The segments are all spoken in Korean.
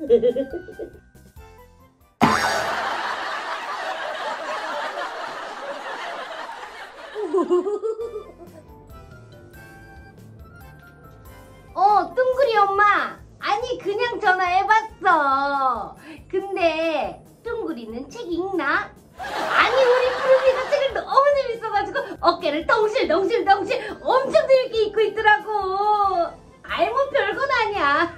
뚱그리 엄마. 아니 그냥 전화해봤어. 근데 뚱그리는 책 읽나? 아니 우리 푸르미가 책을 너무 재밌어가지고 어깨를 덩실덩실 엄청 재밌게 읽고 있더라고. 아이 뭐 별건 아니야.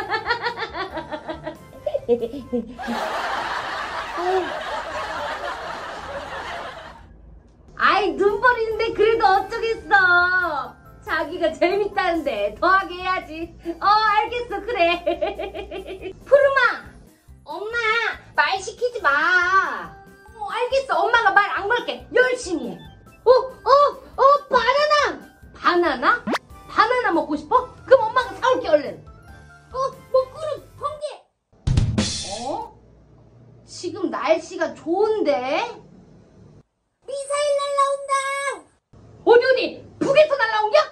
아이 눈 버리는데 그래도 어쩌겠어. 자기가 재밌다는데 더하게 해야지. 알겠어. 그래. 푸르마 엄마 말 시키지 마. 알겠어. 엄마가 말 안 걸게. 열심히 해. 바나나? 바나나 먹고 싶어? 그럼 엄마가 사올게 얼른. 먹구름 번개. 지금 날씨가 좋은데? 미사일 날라온다. 어디? 북에서 날라온 게?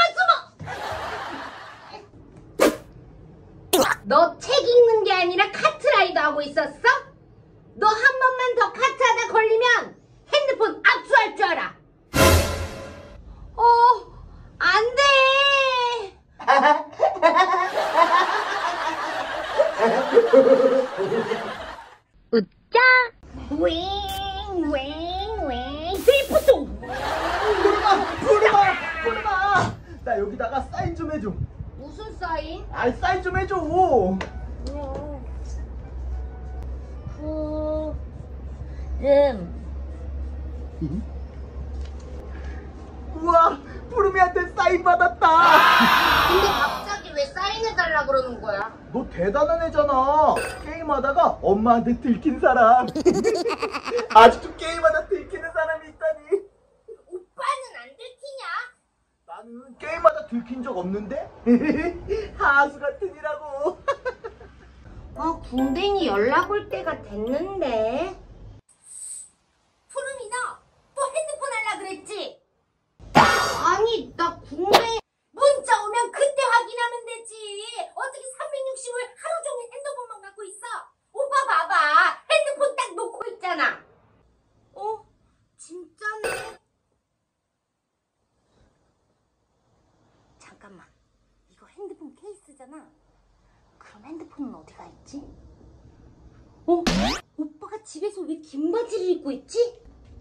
푸르마 숨어! 너 책 읽는 게 아니라 카트라이더 하고 있었어? 너 한 번만 더 카트하다 걸리면 핸드폰 압수할 줄 알아. 안 돼. 웃자. 웽. 세이프도. 푸르마. 나 여기다가 사인 좀 해줘. 무슨 사인? 사인 좀 해줘. 우와, 푸르미한테 사인 받았다. 근데 갑자기 왜 사인해달라 그러는 거야? 너 대단한 애잖아. 게임하다가 엄마한테 들킨 사람. 아직도 게임하다 들키는 사람이 있다니. 오빠는 안 들키냐? 나는 게임하다 들킨 적 없는데? 하수 같은 이라고. 궁뎅이 연락 올 때가 됐는데. 푸르미 너 또 핸드폰 하려 그랬지? 아니 나 궁뎅이 문자 오면 그때 확인하면 되지. 어떻게 360을 하루 종일 핸드폰만 갖고 있어? 오빠 봐봐. 핸드폰 딱 놓고 있잖아. 진짜네. 잠깐만. 이거 핸드폰 케이스잖아. 그럼 핸드폰은 어디가 있지? 오빠가 집에서 왜 긴 바지를 입고 있지?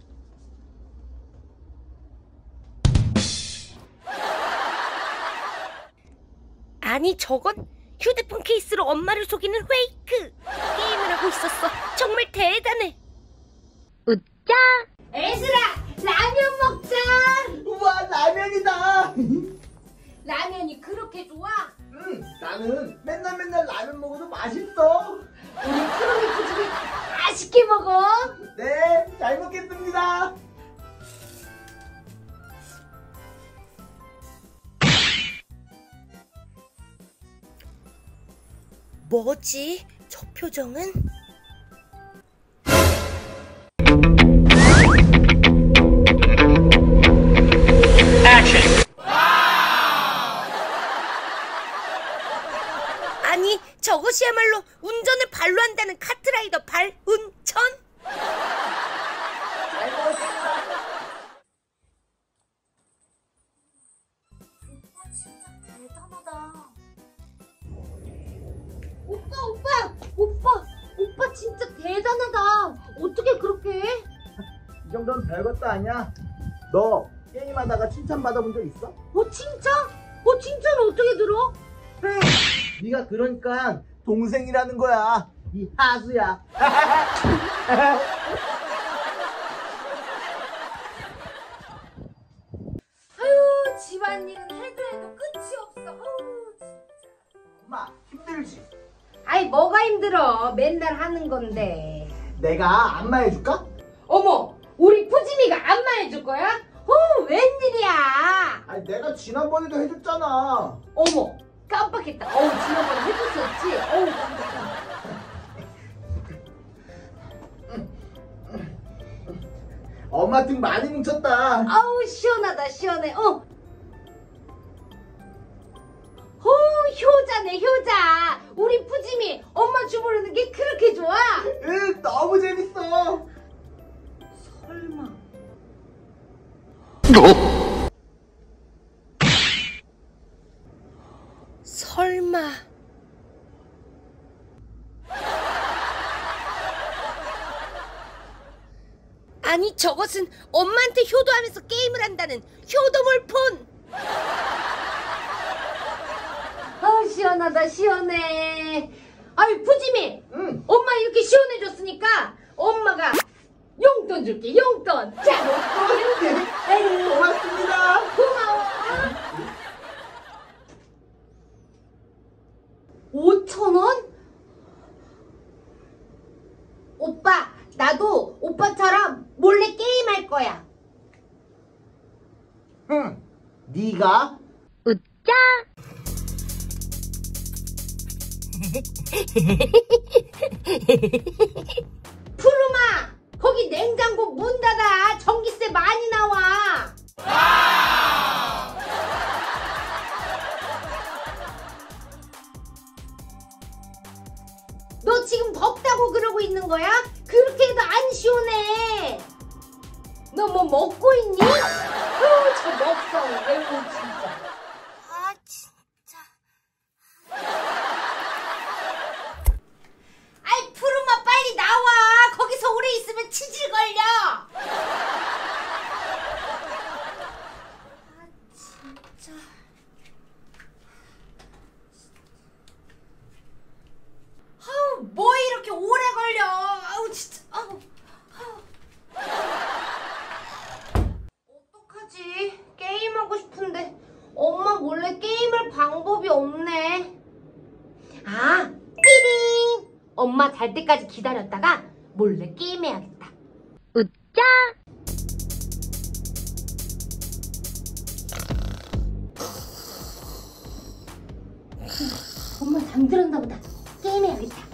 아니 저건 휴대폰 케이스로 엄마를 속이는 페이크. 게임을 하고 있었어. 정말 대단해. 웃자. 애슬아 라면 먹자. 우와, 라면이다. 라면이 그렇게 좋아? 응, 나는 맨날 라면 먹어도 맛있어. 우리 푸르미 푸짐이 맛있게 먹어. 네, 잘 먹겠습니다. 뭐지? 저 표정은? 아니 저것이야말로 운전을 발로 한다는 카트라이더 발운천? 잘 먹었습니다. 오빠 진짜 대단하다. 오빠 진짜 대단하다. 어떻게 그렇게 해? 이 정도는 별것도 아니야. 너 게임하다가 칭찬받아본 적 있어? 칭찬? 칭찬은 어떻게 들어? 네가 그러니까 동생이라는 거야. 이 하수야. 아유 집안일은 해도 끝이 없어. 엄마, 힘들지? 아이 뭐가 힘들어. 맨날 하는 건데. 내가 안마해줄까? 어머 우리 푸짐이가 안마해줄 거야? 웬일이야. 아니, 내가 지난번에도 해줬잖아. 어머 깜빡했다. 지난번에 해줬었지. 깜빡했다. 엄마 등 많이 뭉쳤다. 시원하다 시원해. 효자네 효자. 우리 푸짐이 푸짐이 엄마 주무르는 게 그렇게 좋아? 응, 너무 재밌어. 설마. 설마. 아니 저것은 엄마한테 효도하면서 게임을 한다는 효도몰폰. 아 시원하다 시원해. 아이 푸짐이 응. 엄마 이렇게 시원해줬으니까 엄마가 용돈 줄게 용돈. 자 아이고 고맙습니다. 고마워. 5,000원? 오빠 나도 오빠처럼 몰래 게임할 거야. 응. 네가? 웃자. 푸르마 거기 냉장고 문 닫아. 전기세 많이 나와. 너 지금 덥다고 그러고 있는 거야? 그렇게 해도 안 시원해. 너 뭐 먹고 있니? 저 먹성. 아이고 진짜. 아 진짜. 아이 푸르마 빨리 나와. 거기서 오래 있으면 치질 걸려. 아 진짜. 아우 뭐 이렇게 오래 걸려. 아우 진짜. 아우. 어떡하지? 게임하고 싶은데 엄마 몰래 게임할 방법이 없네. 아 띠링. 엄마 잘 때까지 기다렸다가 몰래 게임해야겠다. 웃자. 엄마 잠들었나 보다. 게임해야겠다.